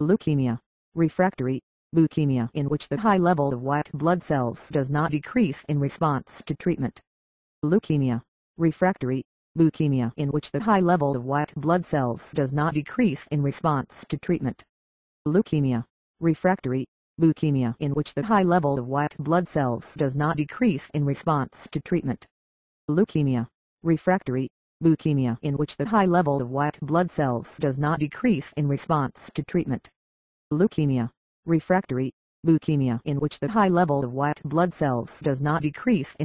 Leukemia. Refractory leukemia in which the high level of white blood cells does not decrease in response to treatment. Leukemia. Refractory leukemia in which the high level of white blood cells does not decrease in response to treatment. Leukemia. Refractory leukemia in which the high level of white blood cells does not decrease in response to treatment. Leukemia. Refractory leukemia in which the high level of white blood cells does not decrease in response to treatment. Leukemia. Refractory leukemia in which the high level of white blood cells does not decrease in